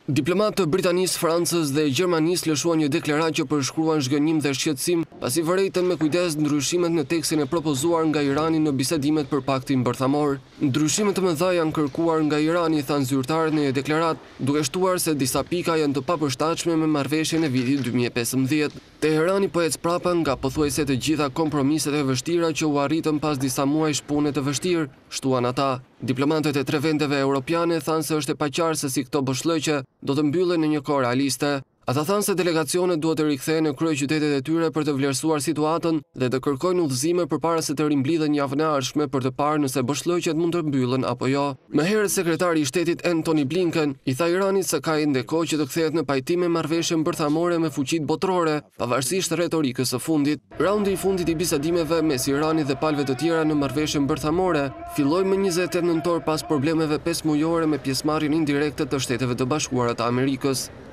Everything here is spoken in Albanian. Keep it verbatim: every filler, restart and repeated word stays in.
Diplomatë të Britanisë, Francës dhe Gjermanisë lëshuan një deklaratë që përshkruan zhgënjim dhe shqetësim pasi vërejtën me kujdes ndryshimet në tekstin e propozuar nga Irani në bisedimet për paktin bërthamor. Ndryshimet të mëdha janë kërkuar nga Irani, thanë zyrtarët në një deklaratë, duke shtuar se disa pika janë të papërshtatshme me marrëveshjen e vitit dy mijë e pesëmbëdhjetë. Teherani po ec prapa nga pothuajse të gjitha kompromiset e vështira që u arritën pas disa muajsh pune të vështirë, shtuan ata. Diplomatët e tre vendeve europiane thanë se është e paqartë se si këto boshllëqe do të mbyllen në një kohë realiste. Ata thanë se delegacionet duhet të rikthehen në kryeqytetet e tyre për të vlerësuar situatën dhe të kërkojnë udhëzime përpara se të rimblidhen javën e ardhshme për të parë nëse boshllëqet mund të mbyllen apo jo. Më herët sekretari i shtetit Antony Blinken i tha Iranit se ka ende kohë që të kthehet në pajtim me marrëveshjen bërthamore me fuqitë botërore, pavarësisht retorikës së fundit. Raundi i fundit i bisedimeve mes Iranit dhe palëve të tjera në marrëveshjen bërthamore filloi më njëzet e tetë nëntor pas problemeve pesëmujore me pjesëmarrjen indirekte të Shteteve të Bashkuara të Amerikës.